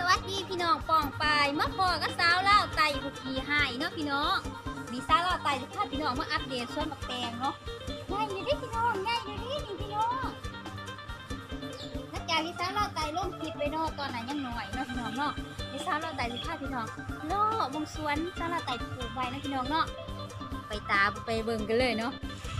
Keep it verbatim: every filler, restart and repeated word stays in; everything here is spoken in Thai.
วัสดีพี่น้องปองปายเมื่อพอก็สาวเล่าไต่บุกีหายเนาะพี่น้องมีสาวเล่าไต่จะพาพี่น้องมาอัปเดตส่วนบักแตงเนาะง่ายอยู่ดิพี่น้องง่ายอยู่ดินี่พี่น้องหลังจากที่สาวเล่าไต่ลงคลิปไปเนาะตอนนั้นยังหน่อยเนาะพี่น้องเนาะที่สาวเล่าไต่จะพาพี่น้องเลาะบงสวนสาวเล่าไต่ปลูกไว้นะพี่น้องเนาะไปตาไปเบิ่งกันเลยเนาะ